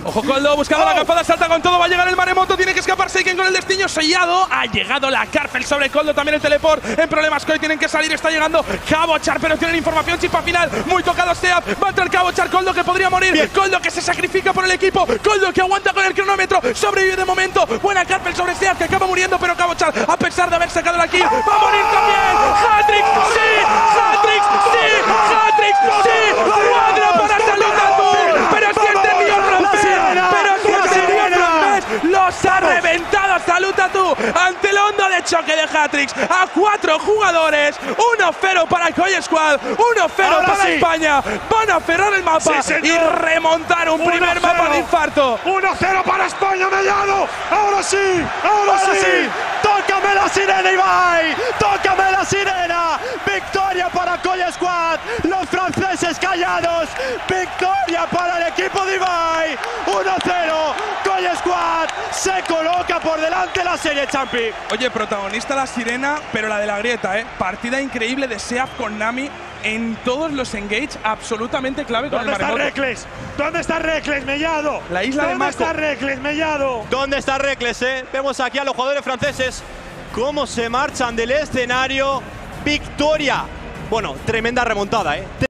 Ojo Coldo, buscando la capada, salta con todo, va a llegar el maremoto, tiene que escapar Seiken con el destino sellado. Ha llegado la cárcel sobre Coldo, también el teleport en problemas que hoy tienen que salir, está llegando Cabochard, pero tienen información, chispa final, muy tocado Seab, va a entrar Cabochard, Coldo que podría morir, bien. Coldo que se sacrifica por el equipo, Coldo que aguanta con el cronómetro, sobrevive de momento, buena cárcel sobre Seab que acaba muriendo, pero Cabochard, a pesar de haber sacado la kill, va a morir también. ¡Hat-trick! ¡Sí! ¡Hat-trick! ¡Sí! ¡Hat-trick! ¡Sí! ¡Cuadra para Salutatu! ¡Pero si el trío francés! ¡Pero si el trío francés los ha reventado Salutatu ante la onda de choque de Hat-tricks a 4 jugadores! 1-0 para Coy Squad, 1-0 para España. Van a cerrar el mapa y remontar un primer mapa de infarto. 1-0 para España, Mellado. Ahora sí, ahora sí. ¡Tócame la sirena, Ibai! ¡Tócame la sirena! ¡Victoria para Coy Squad! ¡Los franceses callados! ¡Victoria para el equipo de Ibai! 1-0. Coy Squad se coloca por delante la serie Champi. Oye, protagonista la sirena, pero la de la grieta, ¿eh? Partida increíble de Seab con Nami en todos los engage, absolutamente clave con el maremoto. ¿Dónde está Reckless? ¿Dónde está Reckless, Mellado? La isla de Mako. ¿Dónde está Reckless, Mellado? ¿Dónde está Reckless, Vemos aquí a los jugadores franceses cómo se marchan del escenario. Victoria. Bueno, tremenda remontada,